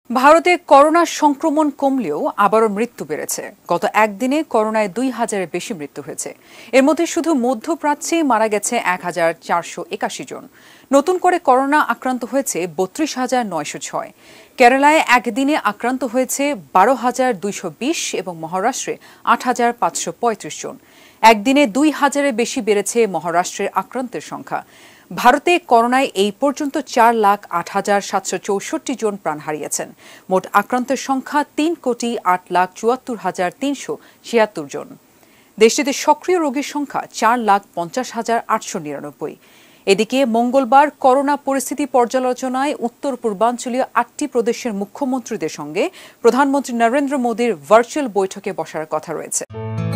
ভারতে করোনা সংক্রমণ কমলেও আবারও মৃত্যু বেড়েছে। গত একদিনে করোনায় ২,০০০-এর বেশি মৃত্যু হয়েছে। এর মধ্যে শুধু মধ্যপ্রাচ্যে মারা গেছে ১,৪৮১ জন। নতুন করে করোনা আক্রান্ত হয়েছে ৩২,৯০৬। কেরালায় একদিনে আক্রান্ত হয়েছে ১২,২২০ এবং মহারাষ্ট্রে ৮,৫৩৫ জন। একদিনে ২,০০০-এর বেশি বেড়েছে মহারাষ্ট্রের আক্রান্তের সংখ্যা। ভারতে করোনায় এই পর্যন্ত ৪,০৮,৭৬৪ জন প্রাণ হারিয়েছেন। মোট আক্রান্তের সংখ্যা ৩,৮,৭৪,৩৭৬ জন। দেশটিতে সক্রিয় রোগীর সংখ্যা ৪,৫০,৮৯৯। এদিকে মঙ্গলবার করোনা পরিস্থিতি পর্যালোচনায় উত্তর পূর্বাঞ্চলীয় ৮টি প্রদেশের মুখ্যমন্ত্রীদের সঙ্গে প্রধানমন্ত্রী নরেন্দ্র মোদীর ভার্চুয়াল বৈঠকে বসার কথা রয়েছে।